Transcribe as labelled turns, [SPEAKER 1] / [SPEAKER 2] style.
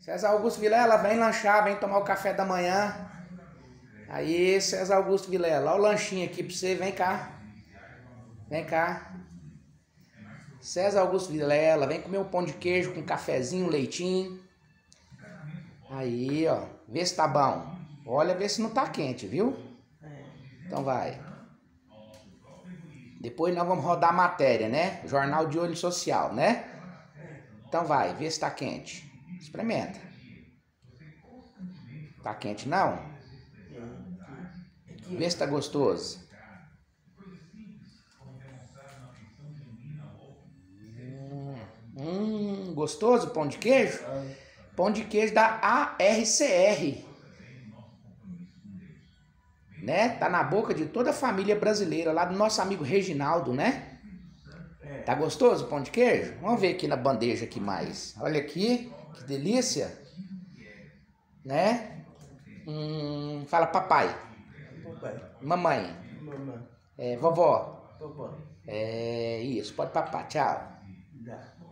[SPEAKER 1] César Augusto Vilela, vem lanchar, vem tomar o café da manhã. Aí, César Augusto Vilela, olha o lanchinho aqui pra você, vem cá. Vem cá. César Augusto Vilela, vem comer um pão de queijo com cafezinho, leitinho. Aí, ó, vê se tá bom. Olha, vê se não tá quente, viu? Então vai. Depois nós vamos rodar a matéria, né? Jornal de Olho Social, né? Então vai, vê se tá quente. Experimenta. Tá quente não? Vê se tá gostoso. Gostoso pão de queijo? Pão de queijo da ARCR. Né? Tá na boca de toda a família brasileira, lá do nosso amigo Reginaldo, né? Tá gostoso o pão de queijo? Vamos ver aqui na bandeja aqui mais. Olha aqui, que delícia. Né? Fala papai.
[SPEAKER 2] Papai.
[SPEAKER 1] Mamãe.
[SPEAKER 2] Mamãe.
[SPEAKER 1] Vovó.
[SPEAKER 2] Vovó.
[SPEAKER 1] Isso, pode papar, tchau.
[SPEAKER 2] Dá.